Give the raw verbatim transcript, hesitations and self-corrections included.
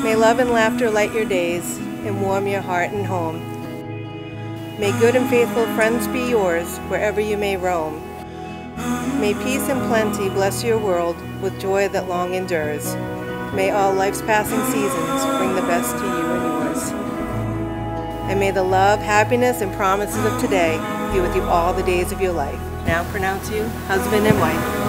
May love and laughter light your days and warm your heart and home. May good and faithful friends be yours wherever you may roam. May peace and plenty bless your world with joy that long endures. May all life's passing seasons bring the best to you and yours. And may the love, happiness, and promises of today be with you all the days of your life. Now pronounce you husband and wife.